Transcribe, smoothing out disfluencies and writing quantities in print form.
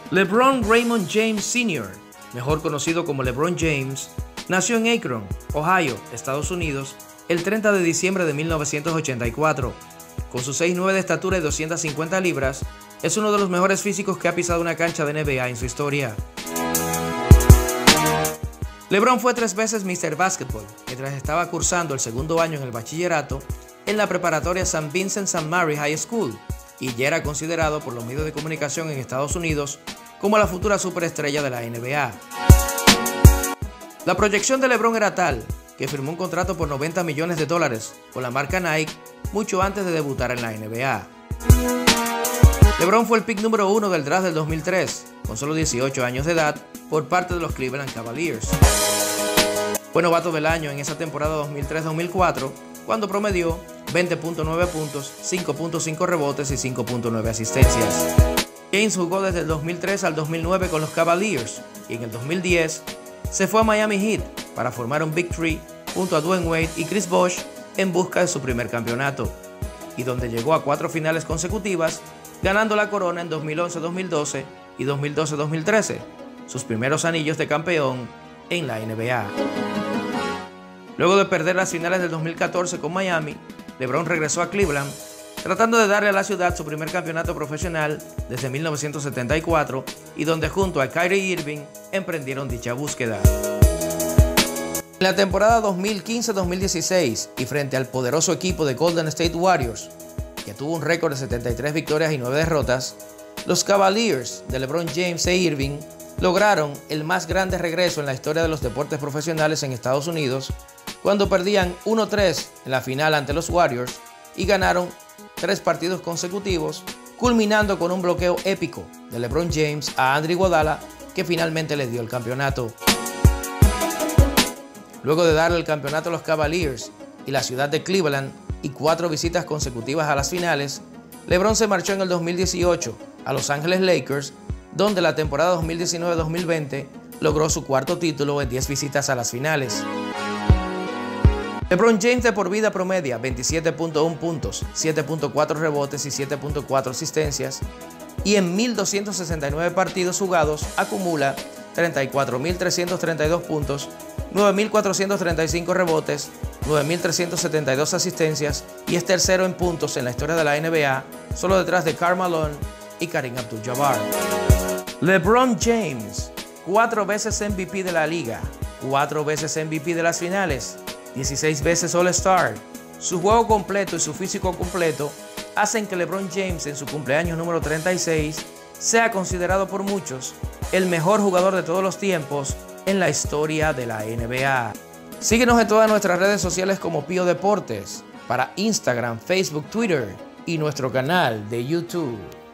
LeBron Raymond James Sr., mejor conocido como LeBron James, nació en Akron, Ohio, Estados Unidos, el 30 de diciembre de 1984. Con sus 6'9" de estatura y 250 libras, es uno de los mejores físicos que ha pisado una cancha de NBA en su historia. LeBron fue 3 veces Mr. Basketball mientras estaba cursando el segundo año en el bachillerato en la preparatoria St. Vincent St. Mary High School y ya era considerado por los medios de comunicación en Estados Unidos como la futura superestrella de la NBA. La proyección de LeBron era tal que firmó un contrato por $90 millones con la marca Nike mucho antes de debutar en la NBA. LeBron fue el pick número 1 del draft del 2003, con solo 18 años de edad, por parte de los Cleveland Cavaliers. Fue novato del año en esa temporada 2003-2004, cuando promedió 20.9 puntos, 5.5 rebotes y 5.9 asistencias. James jugó desde el 2003 al 2009 con los Cavaliers y en el 2010 se fue a Miami Heat para formar un Big Three junto a Dwyane Wade y Chris Bosh en busca de su primer campeonato, y donde llegó a 4 finales consecutivas, ganando la corona en 2011-2012 y 2012-2013, sus primeros anillos de campeón en la NBA. Luego de perder las finales del 2014 con Miami, LeBron regresó a Cleveland, tratando de darle a la ciudad su primer campeonato profesional desde 1974 y donde junto a Kyrie Irving emprendieron dicha búsqueda. En la temporada 2015-2016 y frente al poderoso equipo de Golden State Warriors, que tuvo un récord de 73 victorias y 9 derrotas, los Cavaliers de LeBron James e Irving lograron el más grande regreso en la historia de los deportes profesionales en Estados Unidos, cuando perdían 1-3 en la final ante los Warriors y ganaron 3 partidos consecutivos, culminando con un bloqueo épico de LeBron James a Andre Iguodala, que finalmente les dio el campeonato. Luego de darle el campeonato a los Cavaliers y la ciudad de Cleveland y 4 visitas consecutivas a las finales, LeBron se marchó en el 2018 a Los Ángeles Lakers, donde la temporada 2019-2020 logró su 4º título en 10 visitas a las finales. LeBron James de por vida promedia 27.1 puntos, 7.4 rebotes y 7.4 asistencias, y en 1.269 partidos jugados acumula 34.332 puntos, 9.435 rebotes, 9.372 asistencias y es tercero en puntos en la historia de la NBA, solo detrás de Karl Malone y Kareem Abdul-Jabbar. LeBron James, 4 veces MVP de la liga, 4 veces MVP de las finales, 16 veces All-Star. Su juego completo y su físico completo hacen que LeBron James en su cumpleaños número 36 sea considerado por muchos el mejor jugador de todos los tiempos en la historia de la NBA. Síguenos en todas nuestras redes sociales como Pío Deportes, para Instagram, Facebook, Twitter y nuestro canal de YouTube.